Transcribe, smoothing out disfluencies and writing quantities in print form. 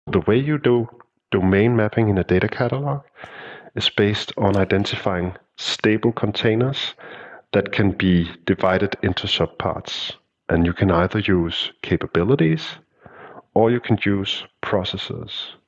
The way you do domain mapping in a data catalog is based on identifying stable containers that can be divided into subparts. And you can either use capabilities or you can use processes.